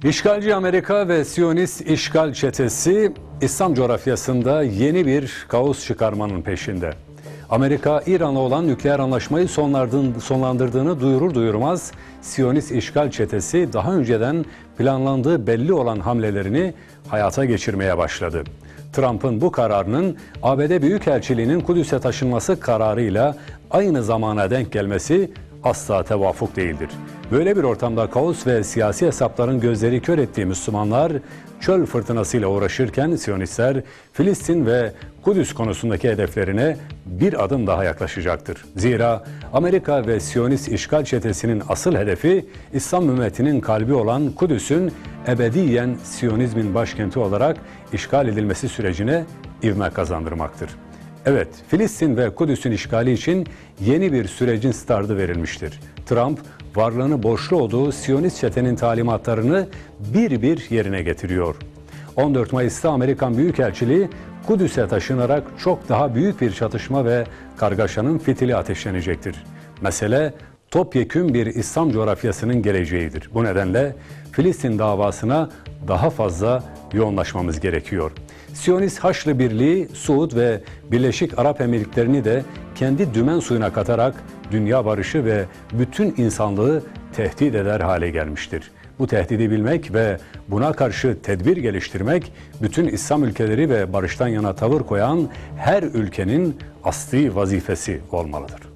İşgalci Amerika ve Siyonist işgal çetesi İslam coğrafyasında yeni bir kaos çıkarmanın peşinde. Amerika, İran'la olan nükleer anlaşmayı sonlandırdığını duyurur duyurmaz, Siyonist işgal çetesi daha önceden planlandığı belli olan hamlelerini hayata geçirmeye başladı. Trump'ın bu kararının ABD Büyükelçiliği'nin Kudüs'e taşınması kararıyla aynı zamana denk gelmesi asla tevafuk değildir. Böyle bir ortamda kaos ve siyasi hesapların gözleri kör ettiği Müslümanlar çöl fırtınasıyla uğraşırken Siyonistler Filistin ve Kudüs konusundaki hedeflerine bir adım daha yaklaşacaktır. Zira Amerika ve Siyonist işgal çetesinin asıl hedefi İslam ümmetinin kalbi olan Kudüs'ün ebediyen Siyonizmin başkenti olarak işgal edilmesi sürecine ivme kazandırmaktır. Evet, Filistin ve Kudüs'ün işgali için yeni bir sürecin startı verilmiştir. Trump, varlığını borçlu olduğu Siyonist çetenin talimatlarını bir bir yerine getiriyor. 14 Mayıs'ta Amerikan Büyükelçiliği Kudüs'e taşınarak çok daha büyük bir çatışma ve kargaşanın fitili ateşlenecektir. Mesele topyekün bir İslam coğrafyasının geleceğidir. Bu nedenle Filistin davasına daha fazla yoğunlaşmamız gerekiyor. Siyonist Haçlı Birliği, Suud ve Birleşik Arap Emirlikleri'ni de kendi dümen suyuna katarak dünya barışı ve bütün insanlığı tehdit eder hale gelmiştir. Bu tehdidi bilmek ve buna karşı tedbir geliştirmek, bütün İslam ülkeleri ve barıştan yana tavır koyan her ülkenin asli vazifesi olmalıdır.